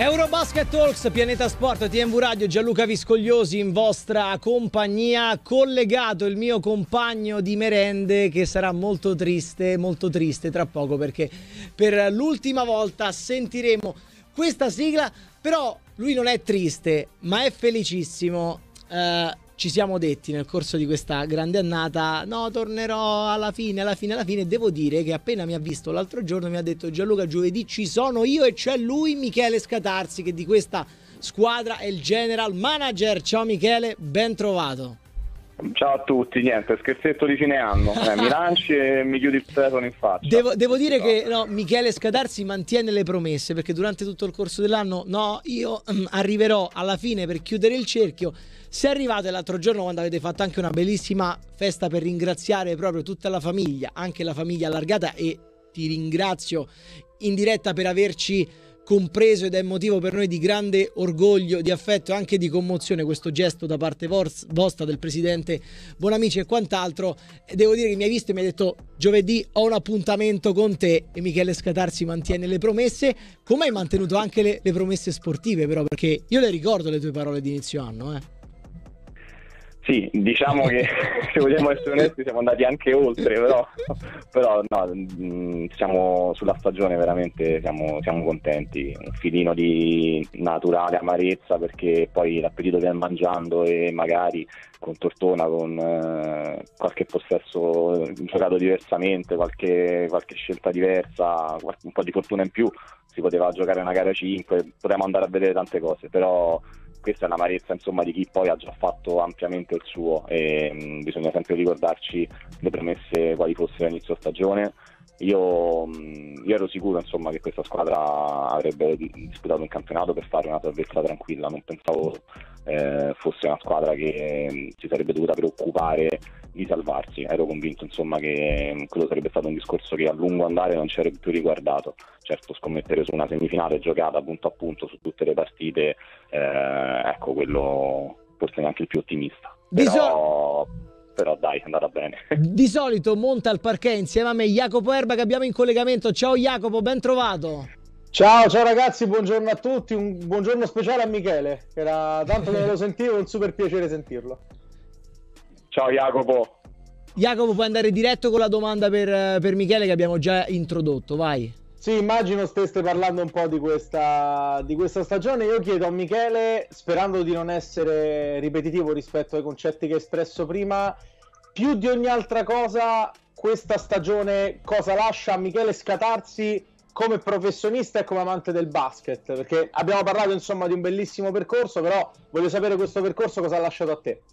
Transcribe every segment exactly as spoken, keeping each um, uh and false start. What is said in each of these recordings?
Eurobasket Talks, Pianeta Sport, T M V Radio, Gianluca Viscogliosi in vostra compagnia. Collegato il mio compagno di merende, che sarà molto triste, molto triste tra poco, perché per l'ultima volta sentiremo questa sigla. Però lui non è triste, ma è felicissimo. Uh, ci siamo detti nel corso di questa grande annata: no, tornerò alla fine, alla fine, alla fine. Devo dire che appena mi ha visto l'altro giorno mi ha detto: Gianluca, giovedì ci sono io e c'è lui, Michele Scatarsi, che di questa squadra è il general manager. Ciao Michele, ben trovato. Ciao a tutti, niente, scherzetto di fine anno, eh, mi lanci e mi chiudi il telefono in faccia. Devo, devo dire no. che no, Michele Scatarsi mantiene le promesse, perché durante tutto il corso dell'anno, no, io um, arriverò alla fine per chiudere il cerchio. Sei arrivato l'altro giorno quando avete fatto anche una bellissima festa per ringraziare proprio tutta la famiglia, anche la famiglia allargata, e ti ringrazio in diretta per averci compreso, ed è motivo per noi di grande orgoglio, di affetto e anche di commozione questo gesto da parte vostra, del presidente Bonamici e quant'altro. E devo dire che mi hai visto e mi hai detto: giovedì ho un appuntamento con te. E Michele Scatarsi mantiene le promesse, come hai mantenuto anche le, le promesse sportive, però, perché io le ricordo le tue parole di inizio anno, eh. Sì, diciamo che se vogliamo essere onesti siamo andati anche oltre, però, però no, siamo sulla stagione veramente, siamo, siamo contenti, un filino di naturale amarezza, perché poi l'appetito viene mangiando e magari con Tortona, con eh, qualche possesso giocato diversamente, qualche, qualche scelta diversa, qualche, un po' di fortuna in più, si poteva giocare una gara cinque, potevamo andare a vedere tante cose, però questa è l'amarezza, insomma, di chi poi ha già fatto ampiamente il suo, e mh, bisogna sempre ricordarci le premesse quali fossero all'inizio stagione. Io, mh, io ero sicuro, insomma, che questa squadra avrebbe disputato un campionato per fare una salvezza tranquilla, non pensavo eh, fosse una squadra che mh, si sarebbe dovuta preoccupare di salvarsi. Ero convinto, insomma, che mh, quello sarebbe stato un discorso che a lungo andare non ci avrebbe più riguardato. Certo, scommettere su una semifinale giocata punto a punto su tutte le partite, eh, ecco, quello forse neanche il più ottimista, però, però dai, è andata bene. Di solito monta al parquet insieme a me Jacopo Erba, che abbiamo in collegamento. Ciao Jacopo, ben trovato. Ciao, ciao ragazzi, buongiorno a tutti, un buongiorno speciale a Michele, che era tanto che non lo sentivo, un super piacere sentirlo. Ciao Jacopo. Jacopo, puoi andare diretto con la domanda per, per Michele, che abbiamo già introdotto, vai. Sì, immagino steste parlando un po' di questa, di questa stagione. Io chiedo a Michele, sperando di non essere ripetitivo rispetto ai concetti che hai espresso prima, più di ogni altra cosa, questa stagione cosa lascia a Michele Scatarsi come professionista e come amante del basket? Perché abbiamo parlato, insomma, di un bellissimo percorso, però voglio sapere questo percorso cosa ha lasciato a te.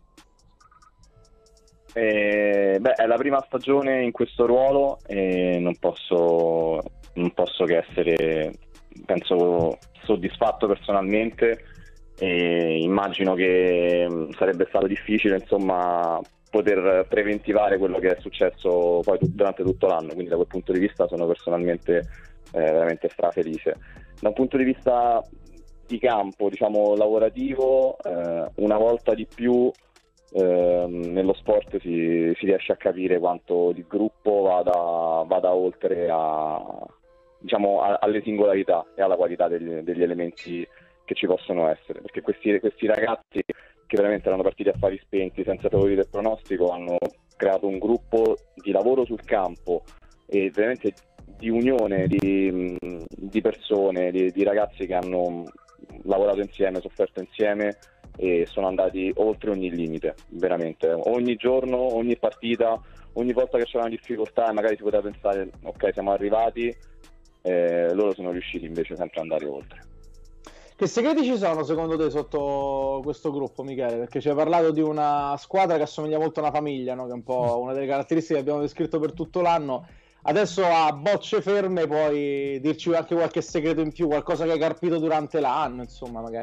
Eh, beh, è la prima stagione in questo ruolo e non posso... non posso che essere, penso, soddisfatto personalmente, e immagino che sarebbe stato difficile, insomma, poter preventivare quello che è successo poi durante tutto l'anno, quindi da quel punto di vista sono personalmente eh, veramente strafelice. Da un punto di vista di campo, diciamo, lavorativo, eh, una volta di più Eh, nello sport si, si riesce a capire quanto il gruppo vada, vada oltre a, diciamo, a, alle singolarità e alla qualità degli, degli elementi che ci possono essere, perché questi, questi ragazzi che veramente erano partiti a fari spenti senza favorire il pronostico hanno creato un gruppo di lavoro sul campo e veramente di unione di, di persone, di, di ragazzi che hanno lavorato insieme, sofferto insieme e sono andati oltre ogni limite, veramente. Ogni giorno, ogni partita, ogni volta che c'era una difficoltà e magari si poteva pensare ok, siamo arrivati, eh, loro sono riusciti invece sempre ad andare oltre. Che segreti ci sono secondo te sotto questo gruppo, Michele? Perché ci hai parlato di una squadra che assomiglia molto a una famiglia, no? Che è un po' una delle caratteristiche che abbiamo descritto per tutto l'anno. Adesso a bocce ferme puoi dirci anche qualche segreto in più, qualcosa che hai carpito durante l'anno, insomma, magari.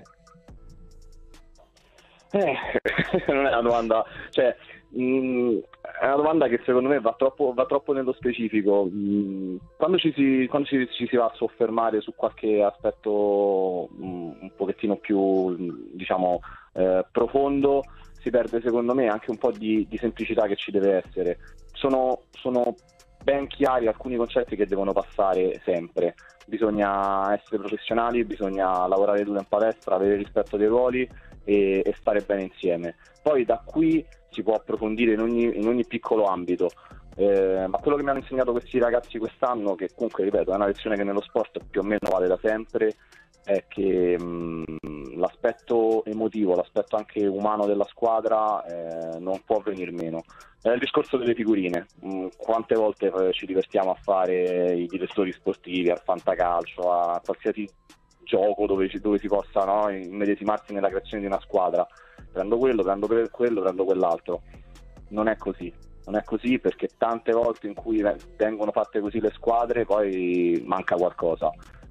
Eh, non è una domanda, cioè, mh, è una domanda che secondo me va troppo, va troppo nello specifico. Mh, quando ci si, quando ci, ci si va a soffermare su qualche aspetto mh, un pochettino più, diciamo, eh, profondo, si perde secondo me anche un po' di, di semplicità che ci deve essere. Sono, sono ben chiari alcuni concetti che devono passare sempre. Bisogna essere professionali, bisogna lavorare duro in palestra, avere rispetto dei ruoli e, e stare bene insieme. Poi da qui si può approfondire in ogni, in ogni piccolo ambito. Eh, ma quello che mi hanno insegnato questi ragazzi quest'anno, che comunque ripeto è una lezione che nello sport più o meno vale da sempre, è che mh, l'aspetto emotivo, l'aspetto anche umano della squadra eh, non può venir meno. È il discorso delle figurine. Mh, quante volte eh, ci divertiamo a fare i direttori sportivi, al fantacalcio, a qualsiasi gioco dove, dove si possa, no, immedesimarsi nella creazione di una squadra. Prendo quello, prendo quello, prendo quell'altro. Non è così. Non è così, perché tante volte in cui vengono fatte così le squadre poi manca qualcosa.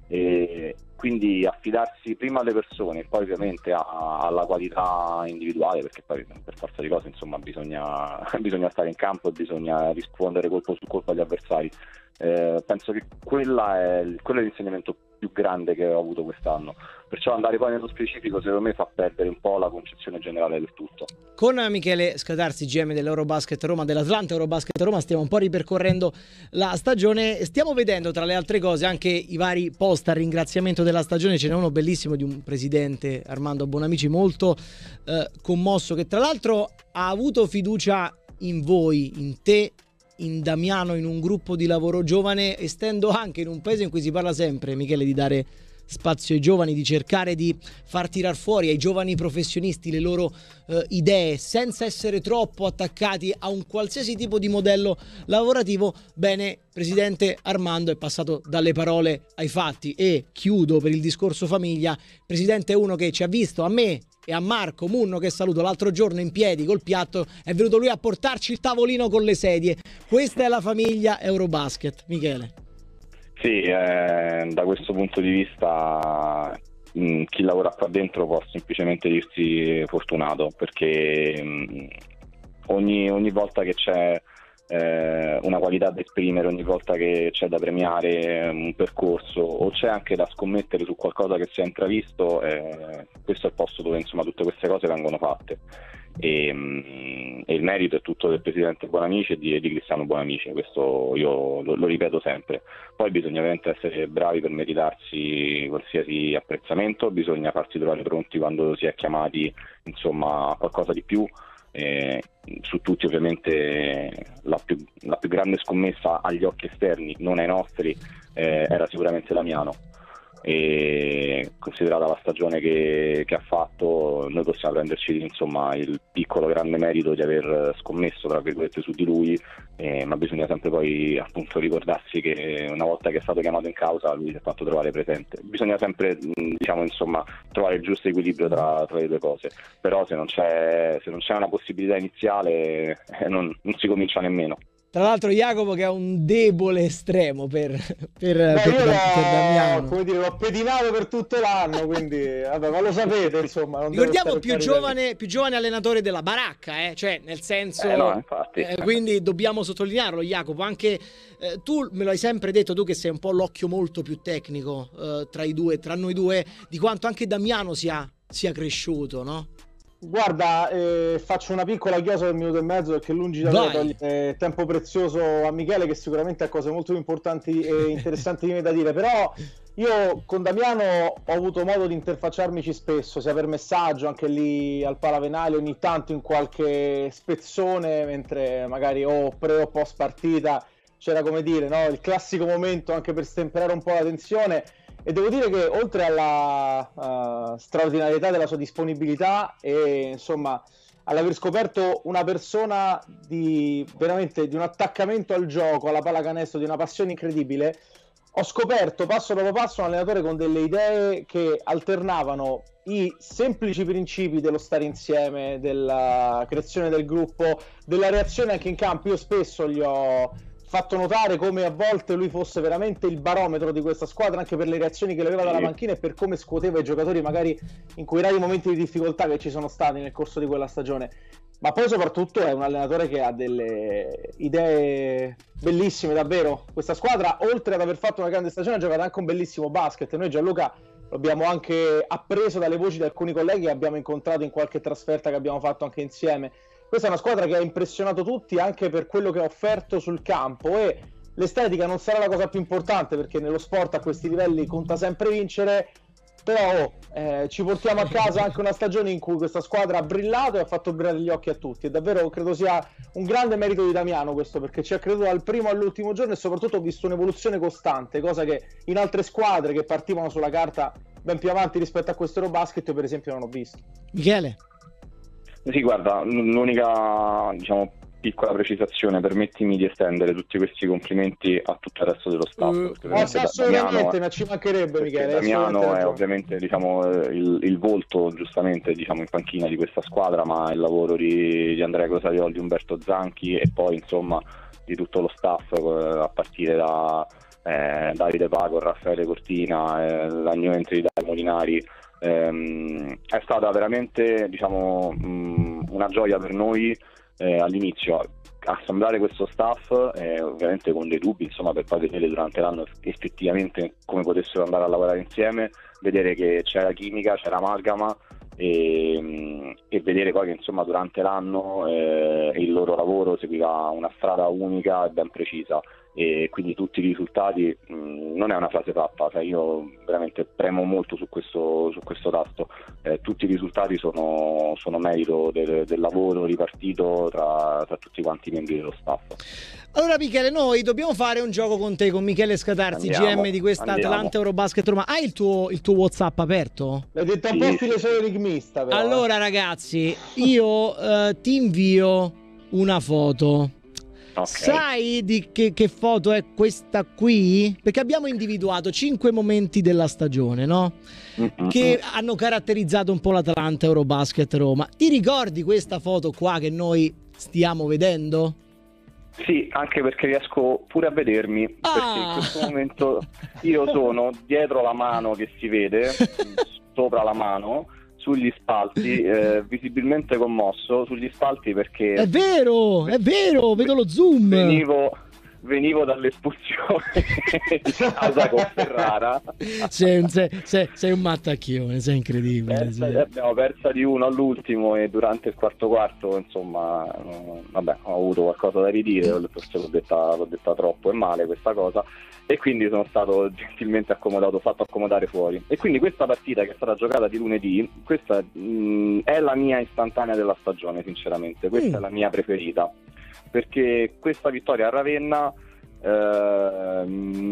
E quindi affidarsi prima alle persone e poi ovviamente a, alla qualità individuale, perché poi per forza di cose insomma bisogna, bisogna stare in campo e bisogna rispondere colpo su colpo agli avversari. Eh, penso che quella è, quello è l'insegnamento più grande che ho avuto quest'anno, perciò andare poi nello specifico secondo me fa perdere un po' la concezione generale del tutto. Con Michele Scadarsi, G M dell'Eurobasket Roma, dell'Atlanta Eurobasket Roma, stiamo un po' ripercorrendo la stagione, stiamo vedendo tra le altre cose anche i vari post a ringraziamento della stagione. Ce n'è uno bellissimo di un presidente, Armando Bonamici, molto eh, commosso, che tra l'altro ha avuto fiducia in voi, in te, in Damiano, in un gruppo di lavoro giovane, estendo anche in un paese in cui si parla sempre, Michele, di dare spazio ai giovani, di cercare di far tirar fuori ai giovani professionisti le loro eh, idee senza essere troppo attaccati a un qualsiasi tipo di modello lavorativo. Bene, presidente Armando è passato dalle parole ai fatti, e chiudo per il discorso famiglia. Il presidente è uno che ci ha visto, a me e a Marco Munno, che saluto, l'altro giorno in piedi col piatto, è venuto lui a portarci il tavolino con le sedie. Questa è la famiglia Eurobasket, Michele. Sì, eh, da questo punto di vista mh, chi lavora qua dentro può semplicemente dirsi fortunato, perché mh, ogni, ogni volta che c'è eh, una qualità da esprimere, ogni volta che c'è da premiare un percorso o c'è anche da scommettere su qualcosa che si è intravisto, eh, questo è il posto dove insomma tutte queste cose vengono fatte. E, mh, e il merito è tutto del presidente Bonamici e di, di Cristiano Bonamici, questo io lo, lo ripeto sempre. Poi bisogna veramente essere bravi per meritarsi qualsiasi apprezzamento, bisogna farsi trovare pronti quando si è chiamati insomma a qualcosa di più. Eh, su tutti ovviamente la più, la più grande scommessa agli occhi esterni, non ai nostri, eh, era sicuramente Damiano. E considerata la stagione che, che ha fatto, noi possiamo prenderci insomma il piccolo grande merito di aver scommesso tra virgolette su di lui, eh, ma bisogna sempre poi appunto ricordarsi che una volta che è stato chiamato in causa lui si è fatto trovare presente. Bisogna sempre diciamo insomma trovare il giusto equilibrio tra, tra le due cose, però se non c'è, se non c'è una possibilità iniziale eh, non, non si comincia nemmeno. Tra l'altro Jacopo che ha un debole estremo per, per, Beh, per, io per Damiano, come dire, l'ho pedinato per tutto l'anno, quindi vabbè, ma lo sapete insomma. Non ricordiamo più giovane, più giovane allenatore della baracca, eh? Cioè nel senso, eh no, infatti. Eh, quindi dobbiamo sottolinearlo, Jacopo. Anche eh, tu me lo hai sempre detto, tu che sei un po' l'occhio molto più tecnico eh, tra i due, tra noi due, di quanto anche Damiano sia, sia cresciuto, no? Guarda, eh, faccio una piccola chiosa del minuto e mezzo, perché lungi da me togliere tempo prezioso a Michele, che sicuramente ha cose molto più importanti e interessanti di me da dire. Però io con Damiano ho avuto modo di interfacciarmici spesso, sia per messaggio, anche lì al Palavenale, ogni tanto in qualche spezzone, mentre magari o pre o post partita c'era, come dire, no, il classico momento anche per stemperare un po' la tensione. E devo dire che oltre alla uh, straordinarietà della sua disponibilità e insomma all'aver scoperto una persona di veramente di un attaccamento al gioco, alla pallacanestro, di una passione incredibile, ho scoperto passo dopo passo un allenatore con delle idee che alternavano i semplici principi dello stare insieme, della creazione del gruppo, della reazione anche in campo. Io spesso gli ho fatto notare come a volte lui fosse veramente il barometro di questa squadra, anche per le reazioni che le aveva dalla panchina e per come scuoteva i giocatori magari in quei rari momenti di difficoltà che ci sono stati nel corso di quella stagione. Ma poi soprattutto è un allenatore che ha delle idee bellissime, davvero. Questa squadra, oltre ad aver fatto una grande stagione, ha giocato anche un bellissimo basket. Noi Gianluca lo abbiamo anche appreso dalle voci di alcuni colleghi che abbiamo incontrato in qualche trasferta che abbiamo fatto anche insieme. Questa è una squadra che ha impressionato tutti anche per quello che ha offerto sul campo, e l'estetica non sarà la cosa più importante, perché nello sport a questi livelli conta sempre vincere, però oh, eh, ci portiamo a casa anche una stagione in cui questa squadra ha brillato e ha fatto brillare gli occhi a tutti, e davvero credo sia un grande merito di Damiano questo, perché ci ha creduto dal primo all'ultimo giorno e soprattutto ho visto un'evoluzione costante, cosa che in altre squadre che partivano sulla carta ben più avanti rispetto a questo Eurobasket io per esempio non ho visto. Michele? Sì, guarda, l'unica, diciamo, piccola precisazione, permettimi di estendere tutti questi complimenti a tutto il resto dello staff. Uh, ma assolutamente, ma ci mancherebbe, Michele. Damiano è ovviamente, diciamo, il, il volto, giustamente, diciamo, in panchina di questa squadra, ma il lavoro di, di Andrea Cosariol, di Umberto Zanchi e poi, insomma, di tutto lo staff, a partire da eh, Davide Paco, Raffaele Cortina, eh, l'aggiunta di Dario Molinari. Ehm, è stata veramente, diciamo, mh, una gioia per noi eh, all'inizio assemblare questo staff, eh, ovviamente con dei dubbi, insomma, per poi vedere durante l'anno effettivamente come potessero andare a lavorare insieme, vedere che c'era chimica, c'era amalgama e, e vedere poi che, insomma, durante l'anno eh, il loro lavoro seguiva una strada unica e ben precisa, e quindi tutti i risultati, mh, non è una frase fatta, cioè io veramente premo molto su questo, su questo tasto, eh, tutti i risultati sono, sono merito del, del lavoro ripartito tra, tra tutti quanti i membri dello staff. Allora Michele, noi dobbiamo fare un gioco con te, con Michele Scatarzi, andiamo, G M di questa andiamo. Atalanta Eurobasket Roma. Hai il tuo, il tuo WhatsApp aperto? L'hai detto un po' stile solo enigmista, però. Allora ragazzi, io eh, ti invio una foto. Okay. Sai di che, che foto è questa qui? Perché abbiamo individuato cinque momenti della stagione, no? Mm-hmm. Che hanno caratterizzato un po' l'Atalanta Eurobasket Roma. Ti ricordi questa foto qua che noi stiamo vedendo? Sì, anche perché riesco pure a vedermi, ah. perché in questo momento io sono dietro la mano che si vede, sopra la mano, sugli spalti, eh, visibilmente commosso sugli spalti perché... È vero, è vero, vedo lo zoom! Venivo... Venivo dall'espulsione di casa con Ferrara. Sei, sei, sei, sei un mattacchione, sei incredibile. Persa, sì. Abbiamo persa di uno all'ultimo e durante il quarto quarto, insomma, eh, vabbè, ho avuto qualcosa da ridire, forse l'ho detta, l'ho detta troppo e male questa cosa, e quindi sono stato gentilmente accomodato, fatto accomodare fuori. E quindi questa partita che è stata giocata di lunedì, questa mh, è la mia istantanea della stagione, sinceramente, questa mm. è la mia preferita. Perché questa vittoria a Ravenna eh,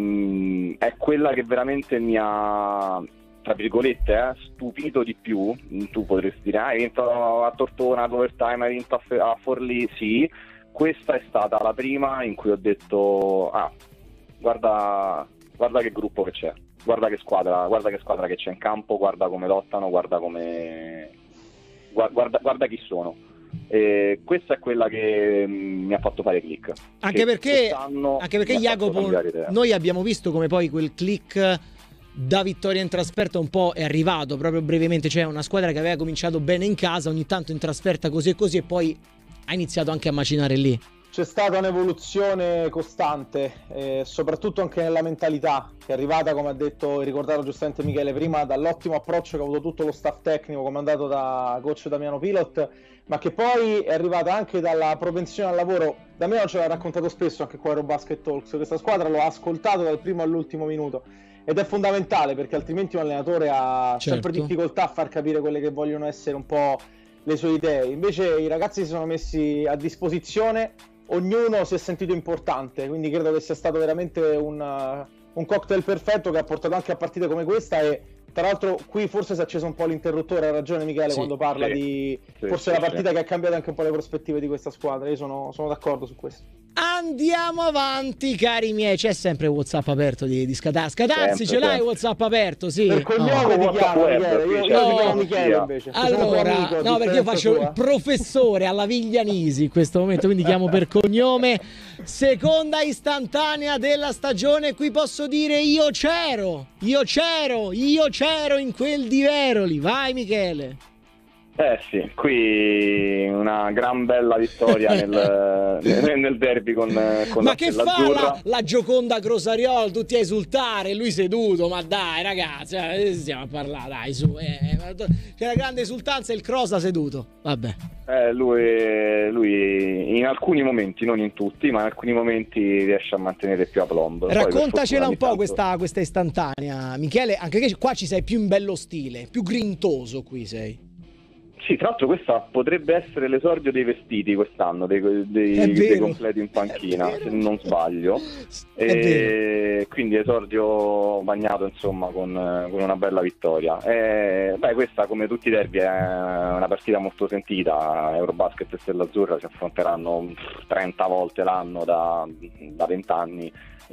è quella che veramente mi ha, tra virgolette, eh, stupito di più. Tu potresti dire, ah, hai vinto a Tortona, ad overtime, hai vinto a, Fe- a Forlì, sì. Questa è stata la prima in cui ho detto, ah, guarda, guarda che gruppo che c'è, guarda che squadra, guarda che squadra che c'è in campo, guarda come lottano, guarda come, guarda, guarda chi sono. E questa è quella che mi ha fatto fare click, anche perché, anche perché Jacopo, noi abbiamo visto come poi quel click da vittoria in trasferta un po' è arrivato proprio brevemente, cioè una squadra che aveva cominciato bene in casa, ogni tanto in trasferta così e così, e poi ha iniziato anche a macinare lì. C'è stata un'evoluzione costante, eh, soprattutto anche nella mentalità, che è arrivata, come ha detto e ricordato giustamente Michele prima, dall'ottimo approccio che ha avuto tutto lo staff tecnico comandato da coach Damiano Pilot, ma che poi è arrivata anche dalla propensione al lavoro. Damiano ce l'ha raccontato spesso anche qua a Eurobasket Talks, questa squadra lo ha ascoltato dal primo all'ultimo minuto, ed è fondamentale perché altrimenti un allenatore ha certo. sempre difficoltà a far capire quelle che vogliono essere un po' le sue idee. Invece i ragazzi si sono messi a disposizione, ognuno si è sentito importante, quindi credo che sia stato veramente un, uh, un cocktail perfetto che ha portato anche a partite come questa. E tra l'altro qui forse si è acceso un po' l'interruttore, ha ragione Michele sì, quando parla sì, di sì, forse sì, la partita sì. che ha cambiato anche un po' le prospettive di questa squadra. Io sono, sono d'accordo su questo. Andiamo avanti cari miei, c'è sempre WhatsApp aperto di, di Scatarzi. Scatarzi, ce l'hai WhatsApp aperto? Sì. Per cognome no. ti chiamo Michele, io, io no. mi chiamo Michele invece. Allora, amico, no, perché io faccio tua. il professore alla Viglianisi in questo momento, quindi chiamo per cognome. Seconda istantanea della stagione, qui posso dire io c'ero, io c'ero, io c'ero in quel di Veroli. Vai Michele. Eh sì, qui una gran bella vittoria nel, nel, nel derby con, con ma la che fa la, la Gioconda Crosariol, tutti a esultare, lui seduto, ma dai ragazzi, eh, stiamo a parlare, dai su, eh, c'è una grande esultanza e il Crosa seduto, vabbè. Eh, lui, lui in alcuni momenti, non in tutti, ma in alcuni momenti riesce a mantenere più aplomb. Raccontacela un po' questa, questa istantanea, Michele, anche che qua ci sei più in bello stile, più grintoso qui sei. Sì, tra l'altro questa potrebbe essere l'esordio dei vestiti quest'anno, dei, dei, dei completi in panchina, se non sbaglio. E quindi esordio bagnato insomma con, con una bella vittoria. E, beh, questa come tutti i derby è una partita molto sentita. Eurobasket e Stella Azzurra si affronteranno trenta volte l'anno da vent'anni.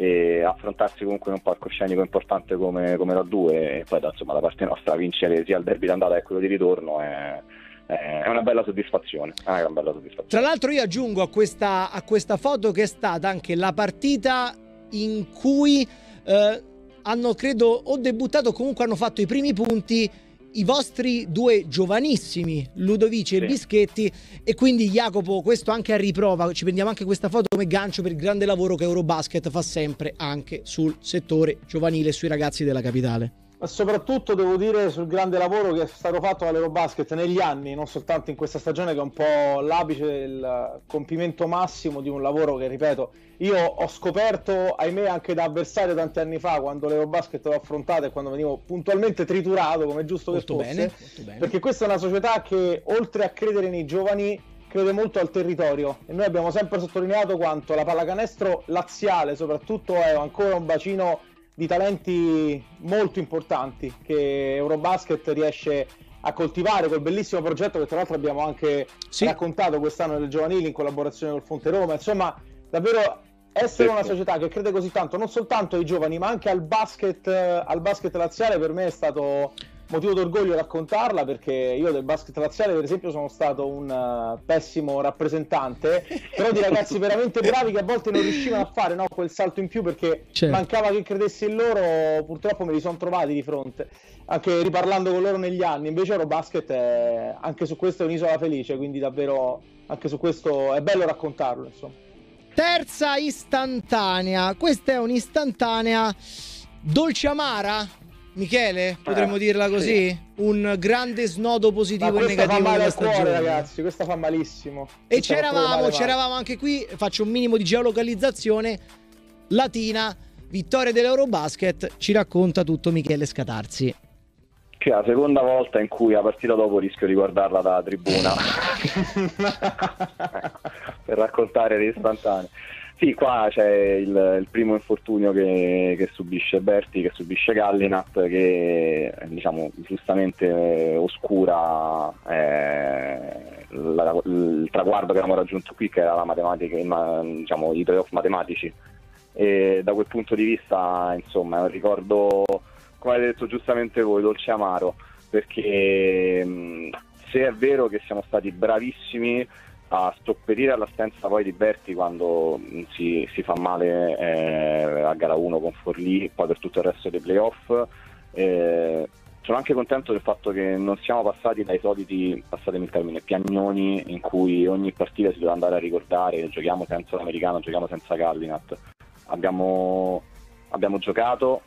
E affrontarsi comunque in un palcoscenico importante come, come la due e poi insomma da parte nostra vincere sia il derby d'andata che quello di ritorno è, è una bella soddisfazione, è una bella soddisfazione. Tra l'altro io aggiungo a questa, a questa foto che è stata anche la partita in cui eh, hanno credo o debuttato o comunque hanno fatto i primi punti i vostri due giovanissimi Ludovici e sì. Bischetti, e quindi Jacopo, questo anche a riprova, ci prendiamo anche questa foto come gancio per il grande lavoro che Eurobasket fa sempre anche sul settore giovanile e sui ragazzi della capitale. Ma soprattutto devo dire sul grande lavoro che è stato fatto dall'Eurobasket negli anni, non soltanto in questa stagione, che è un po' l'apice del compimento massimo di un lavoro che, ripeto, io ho scoperto, ahimè, anche da avversario tanti anni fa, quando l'Eurobasket l'ho affrontato e quando venivo puntualmente triturato, come è giusto molto che fosse, bene, molto bene. Perché questa è una società che, oltre a credere nei giovani, crede molto al territorio, e noi abbiamo sempre sottolineato quanto la pallacanestro laziale soprattutto è ancora un bacino di talenti molto importanti che Eurobasket riesce a coltivare col bellissimo progetto che tra l'altro abbiamo anche sì. raccontato quest'anno nel giovanile in collaborazione col Fonte Roma. Insomma, davvero essere sì. una società che crede così tanto non soltanto ai giovani ma anche al basket, al basket laziale, per me è stato motivo d'orgoglio raccontarla, perché io del basket laziale per esempio sono stato un uh, pessimo rappresentante, però di ragazzi veramente bravi che a volte non riuscivano a fare, no, quel salto in più perché certo. mancava che credessi in loro. Purtroppo me li sono trovati di fronte, anche riparlando con loro negli anni. Invece Eurobasket è, anche su questo è un'isola felice, quindi davvero anche su questo è bello raccontarlo, insomma. Terza istantanea, questa è un'istantanea dolce amara, Michele, potremmo eh, dirla così? Sì. Un grande snodo positivo e negativo della stagione. Cuore, ragazzi, questa fa malissimo. E c'eravamo, c'eravamo anche qui, faccio un minimo di geolocalizzazione. Latina, vittoria dell'Eurobasket, ci racconta tutto Michele Scatarzi. Che è la seconda volta in cui la partita dopo rischio di guardarla dalla tribuna per raccontare le istantanee. Sì, qua c'è il, il primo infortunio che, che subisce Berti, che subisce Gallinat, che diciamo giustamente eh, oscura eh, la, il traguardo che abbiamo raggiunto qui, che era la matematica, ma, diciamo, i playoff matematici. E da quel punto di vista, insomma, è un ricordo, come avete detto giustamente voi, dolce amaro, perché mh, se è vero che siamo stati bravissimi a stopperire all'assenza poi di Berti quando si, si fa male eh, a gara uno con Forlì, poi per tutto il resto dei playoff. Eh, sono anche contento del fatto che non siamo passati dai soliti, passatemi il termine, piagnoni in cui ogni partita si deve andare a ricordare giochiamo senza l'americano, giochiamo senza Gallinat. Abbiamo, abbiamo giocato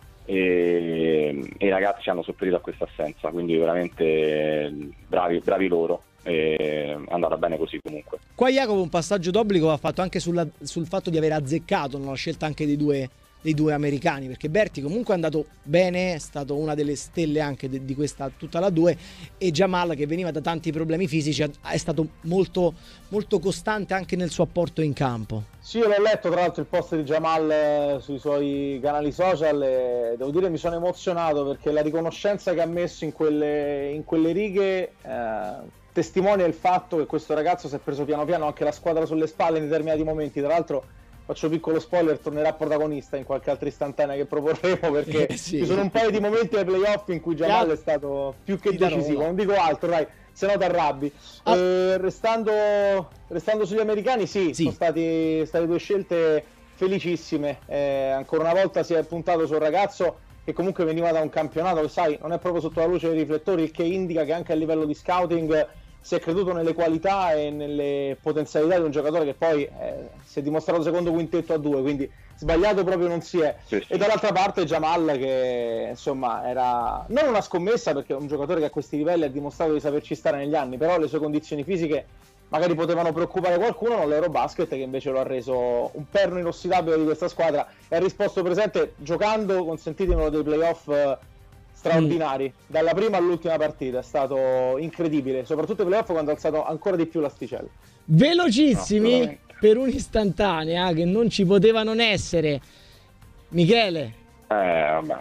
e, e i ragazzi hanno sopperito a questa assenza, quindi veramente bravi, bravi loro. È andata bene così comunque. Qua Jacopo un passaggio d'obbligo ha fatto anche sulla, sul fatto di aver azzeccato nella scelta anche dei due, dei due americani, perché Berti comunque è andato bene, è stato una delle stelle anche de, di questa tutta la due, e Jamal, che veniva da tanti problemi fisici, è stato molto, molto costante anche nel suo apporto in campo. Sì, io l'ho letto tra l'altro il post di Jamal sui suoi canali social e devo dire mi sono emozionato, perché la riconoscenza che ha messo in quelle, in quelle righe eh, testimonia il fatto che questo ragazzo si è preso piano piano anche la squadra sulle spalle in determinati momenti. Tra l'altro faccio piccolo spoiler, tornerà protagonista in qualche altra istantanea che proporremo, perché eh sì. ci sono un paio di momenti ai playoff in cui Jamal è stato più che decisivo, non dico altro, dai, se no ti arrabbi. Ah. E restando, restando sugli americani, sì, sì. sono stati, state due scelte felicissime. Eh, ancora una volta si è puntato sul ragazzo che comunque veniva da un campionato che, sai, non è proprio sotto la luce dei riflettori, il che indica che anche a livello di scouting si è creduto nelle qualità e nelle potenzialità di un giocatore che poi eh, si è dimostrato secondo quintetto a due, quindi sbagliato proprio non si è. Sì, sì. E dall'altra parte Jamal, che insomma era non una scommessa, perché è un giocatore che a questi livelli ha dimostrato di saperci stare negli anni, però le sue condizioni fisiche magari potevano preoccupare qualcuno, non l'Eurobasket, che invece lo ha reso un perno inossidabile di questa squadra e ha risposto presente giocando, consentitemelo, dei playoff eh, straordinari, mm. dalla prima all'ultima partita. È stato incredibile, soprattutto i playoff quando ha alzato ancora di più l'asticella. Velocissimi, no, per un'istantanea che non ci poteva non essere. Michele, eh vabbè,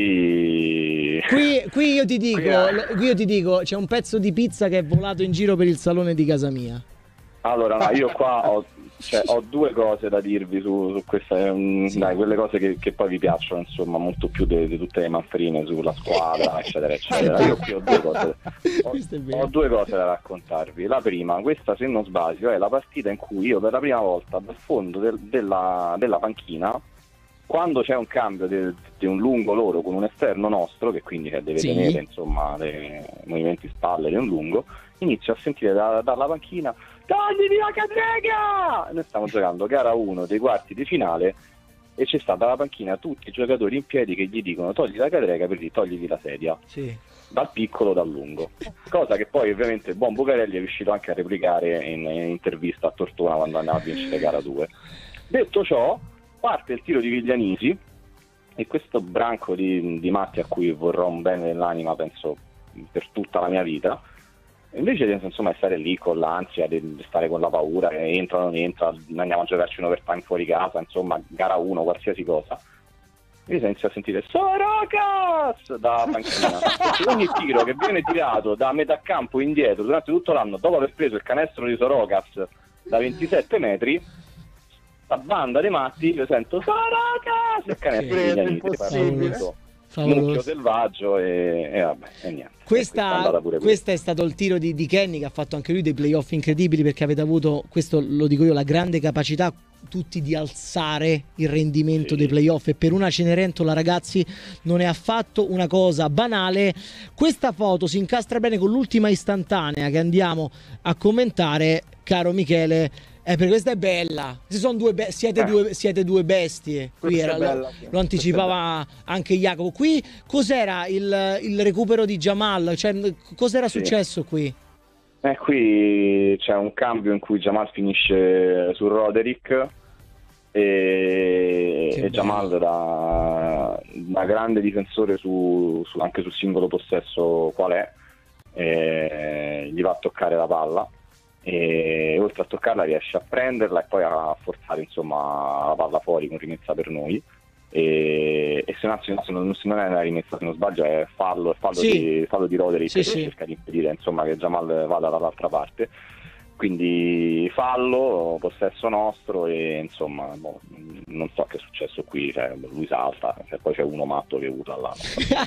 qui... qui qui io ti dico qui, è... qui io ti dico c'è un pezzo di pizza che è volato in giro per il salone di casa mia. Allora, no, io qua ho, cioè, ho due cose da dirvi su, su queste, um, sì. dai, quelle cose che, che poi vi piacciono, insomma, molto più di, di tutte le manfrine sulla squadra, eccetera, eccetera. Io qui ho due cose, ho, ho due cose da raccontarvi. La prima, questa se non sbaglio, è la partita in cui io per la prima volta dal fondo del, della, della panchina, quando c'è un cambio di un lungo loro con un esterno nostro, che quindi deve sì. tenere insomma i movimenti spalle di un lungo, inizio a sentire da, dalla panchina: togliti la cadrega! Noi stiamo giocando gara uno dei quarti di finale e c'è sta dalla panchina tutti i giocatori in piedi che gli dicono togli la cadrega per dire togliti la sedia, sì. dal piccolo dal lungo, cosa che poi ovviamente il buon Bucarelli è riuscito anche a replicare in, in intervista a Tortona quando andava a vincere gara due. Detto ciò, parte il tiro di Viglianisi e questo branco di, di matti a cui vorrò un bene dell'anima, penso, per tutta la mia vita, invece di insomma stare lì con l'ansia, di stare con la paura che entra o non entra, andiamo a giocarci un overtime fuori casa, insomma gara uno, qualsiasi cosa, io inizio a sentire Sorokas da panchina. Ogni tiro che viene tirato da metà campo indietro durante tutto l'anno, dopo aver preso il canestro di Sorokas da ventisette metri, la banda dei matti, io sento Sorokas e canestro di Viglianisi, mucchio selvaggio e, e vabbè, e niente. Questa, questa è stato il tiro di, di Kenny, che ha fatto anche lui dei playoff incredibili, perché avete avuto, questo lo dico io, la grande capacità tutti di alzare il rendimento sì. dei playoff, e per una Cenerentola, ragazzi, non è affatto una cosa banale. Questa foto si incastra bene con l'ultima istantanea che andiamo a commentare, caro Michele. Eh, perché questa è bella. Si sono due be- siete, eh. due, siete due bestie. Qui era, bella, lo, lo anticipava anche Jacopo. Qui cos'era il, il recupero di Jamal? Cioè, cos'era sì. successo qui? Eh, qui c'è un cambio in cui Jamal finisce su Roderick e, e Jamal da, da grande difensore su, su, anche sul singolo possesso qual è, e gli va a toccare la palla. E oltre a toccarla riesce a prenderla e poi a forzare insomma la palla fuori con rimessa per noi, e, e se no, se non, se non è una rimessa, se non sbaglio è fallo, è fallo, sì. di, fallo di Roderick sì, che sì. cerca di impedire insomma che Jamal vada dall'altra parte, quindi fallo, possesso nostro e insomma boh, non so che è successo qui, cioè, lui salta, cioè, poi c'è uno matto che urla là.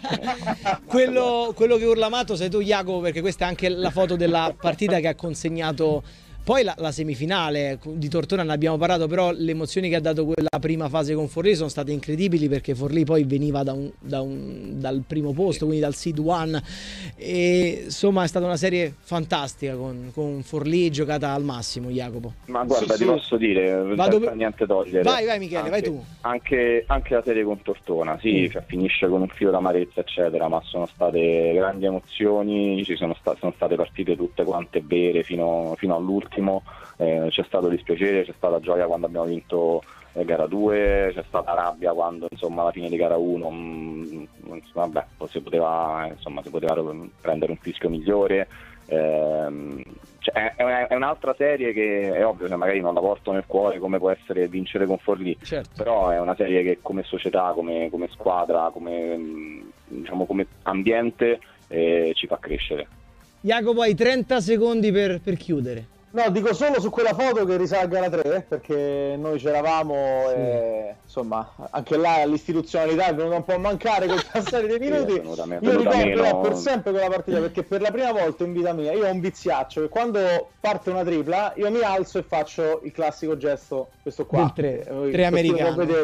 quello, quello che urla matto sei tu, Jacopo, perché questa è anche la foto della partita che ha consegnato poi la, la semifinale di Tortona. Ne abbiamo parlato, però le emozioni che ha dato quella prima fase con Forlì sono state incredibili, perché Forlì poi veniva da un, da un, dal primo posto, quindi dal seed one, e insomma è stata una serie fantastica con, con Forlì giocata al massimo, Jacopo. Ma guarda, sì, ti sì. posso dire, Vado senza niente togliere, vai vai Michele, anche, vai tu. Anche, anche la serie con Tortona, sì, mm. cioè, finisce con un filo d'amarezza eccetera, ma sono state grandi emozioni, ci sono, sta- sono state partite tutte quante vere fino, fino all'ultimo. Eh, c'è stato dispiacere, c'è stata gioia quando abbiamo vinto eh, gara due, c'è stata rabbia quando insomma alla fine di gara uno mh, vabbè, si poteva insomma si poteva prendere un fischio migliore, eh, cioè, è, è un'altra serie che è ovvio che magari non la porto nel cuore come può essere vincere con Forlì, certo. però è una serie che come società, come, come squadra, come, diciamo, come ambiente eh, ci fa crescere. Jacopo, hai trenta secondi per, per chiudere. No, dico solo su quella foto che risalga alla tre, perché noi c'eravamo sì. e insomma anche là l'istituzionalità è venuta un po' a mancare col passare dei minuti. Sì, venuta, io ricorderò per sempre quella partita, perché per la prima volta in vita mia io ho un viziaccio che quando parte una tripla io mi alzo e faccio il classico gesto, questo qua, tre, tre americano. Vedere.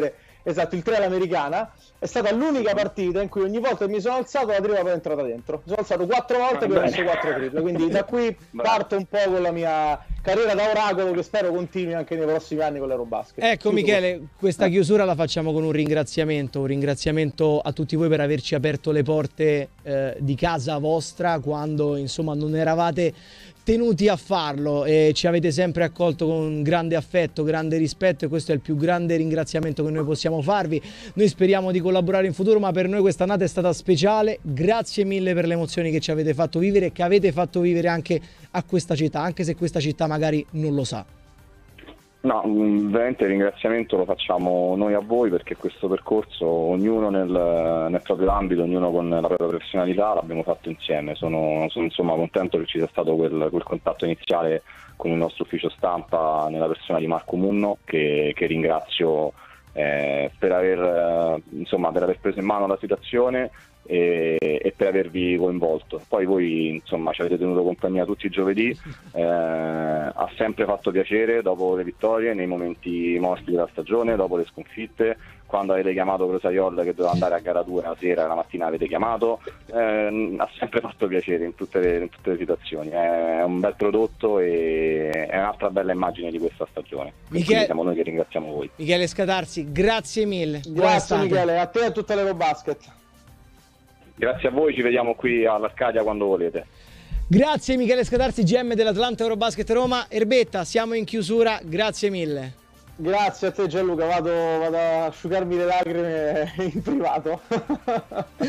esatto, il tre all'americana. È stata l'unica partita in cui ogni volta che mi sono alzato la tripla poi è entrata dentro. Mi sono alzato quattro volte e poi ho messo quattro triple, quindi da qui parto un po' con la mia carriera da oracolo che spero continui anche nei prossimi anni con l'Eurobasket. Ecco Michele, questa chiusura la facciamo con un ringraziamento, un ringraziamento a tutti voi per averci aperto le porte eh, di casa vostra quando insomma non eravate tenuti a farlo e ci avete sempre accolto con grande affetto, grande rispetto, e questo è il più grande ringraziamento che noi possiamo farvi. Noi speriamo di collaborare in futuro, ma per noi questa annata è stata speciale. Grazie mille per le emozioni che ci avete fatto vivere e che avete fatto vivere anche a questa città, anche se questa città magari non lo sa. No, veramente il ringraziamento lo facciamo noi a voi, perché questo percorso, ognuno nel, nel proprio ambito, ognuno con la propria professionalità, l'abbiamo fatto insieme. Sono, sono insomma contento che ci sia stato quel, quel contatto iniziale con il nostro ufficio stampa nella persona di Marco Munno, che, che ringrazio eh, per aver, eh, insomma, per aver preso in mano la situazione e, e per avervi coinvolto. Poi voi insomma ci avete tenuto compagnia tutti i giovedì, eh, ha sempre fatto piacere dopo le vittorie, nei momenti morti della stagione, dopo le sconfitte, quando avete chiamato Crosaiol che doveva andare a gara due la sera, la mattina avete chiamato, eh, ha sempre fatto piacere in tutte le, in tutte le situazioni. È un bel prodotto e è un'altra bella immagine di questa stagione. Michele, siamo noi che ringraziamo voi. Michele Scadarsi, grazie mille. Grazie Michele, a te e a tutta l'Eurobasket. Grazie a voi, ci vediamo qui all'Arcadia quando volete. Grazie Michele Scadarsi, G M dell'Atlanta Eurobasket Roma. Erbetta, siamo in chiusura, grazie mille. Grazie a te Gianluca, vado, vado a asciugarmi le lacrime in privato.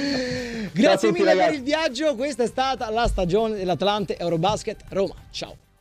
Grazie mille per il viaggio, questa è stata la stagione dell'Atlanta Eurobasket Roma. Ciao.